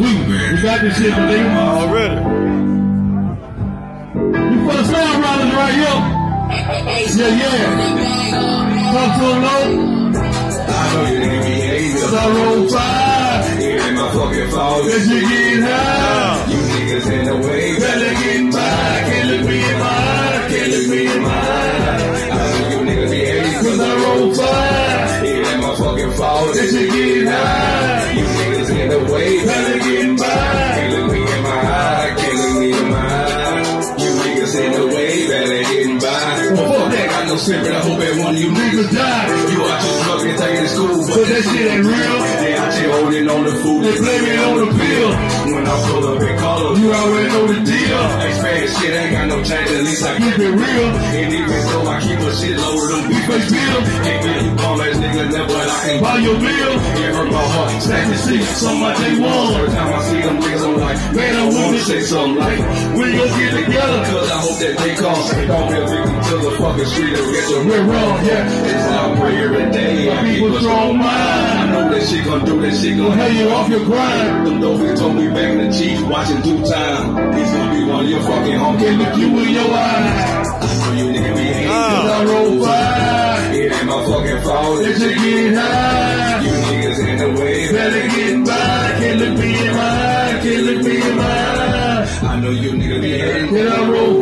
We got this shit, but they already. You for the sound riders right here. Yeah. Talk to them low. I know you nigga be hating. Sorrow 5. It ain't my fucking fault. Cause you get high. You niggas in the way. Better get by. Can't look me in my eye. Can't look me in my eye. I know you niggas be hating. Cause I roll 5. It ain't my fucking fault. That you get high. You niggas in the way. Better get by. Can't look me in my eye. Can't look me in my eye. You niggas in the way. Better get by. Well, fuck that. I know shit, but I hope that one of you Niggas die. You out your truck and take it to school. But that shit ain't real. They out here holding on the food. They blame it on the pill. When I pull up in color, You already know the deal. expand shit ain't got no change. At least I Keep it real. And even so, I keep a shit load of them We face bill. Can't get you bum ass nigga there, but I can't Buy your bill. It hurt my heart. Stack the shit. So much they want. Every time I see them niggas, I'm like, Man, I wanna say something like, We gon' get together. cause I hope that they call. Don't be a victim to the fucking street and get your We're wrong, yeah. It's how I pray every day. I keep People a strong I mind. know that shit gon' do that shit gon' Gonna have you off your grind. Them dolphins told me back in the Chiefs, watching due time. He's gonna be one of your fucking homies. Can't look you in your eyes. I know you nigga be hating. Cause I roll 5. It ain't my fucking fault. That you get high. You niggas in the way. Better get by. Can't look me in my eye. Can't look me in my eye. I know you niggas be hating. Cause I roll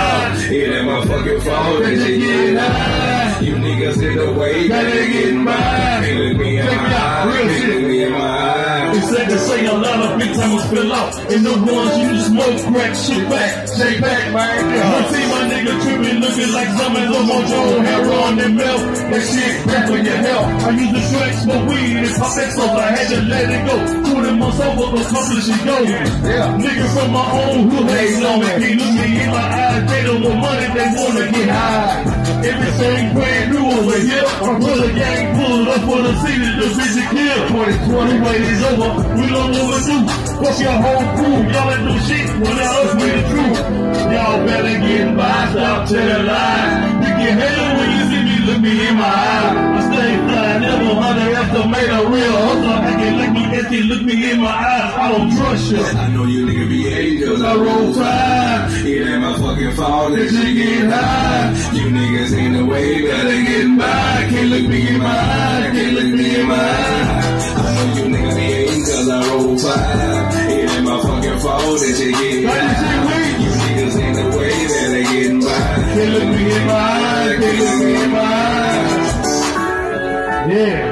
5. It ain't my fucking fault. That you get high. You niggas in the way. Better get by. Can't look me in my Check me out. eye. Real Can't shit. look me in my eye. It's said to say a lot of big timers spill out. And the ones you smoke, crack, shit back, shake back, man. I see my nigga tripping, looking like something on my own hair on their mouth. That shit back for your health. I used to track, smoke weed, and pop that stuff. I had to let it go. 20 months over, accomplishing goals. Nigga from my own hood, they know me. They look me in my eyes, they don't want money, they wanna get high. Everything brand new over here. My brother gang pulled up for the city, the vision kill. 2020 wait is over. We don't know what to do. Fuck your whole crew. Y'all ain't do shit without us, we the truth. Y'all better get by, stop telling lies. You get hell when you see me, look me in my eye. I stay fly, never underestimate a real hustler. I can look me empty, look me in my eyes. I don't trust you. I know you niggas be hating cause I roll 5. It ain't my fucking fault that That you get high. you niggas in the way, better get by. Can't look me in my eye, can't look me in my eye. I know you niggas be hating cause I roll 5. It ain't my fucking fault that you get high. You niggas in the way, better get by. Can't look me in my eye, can't look me in my eye. Yeah.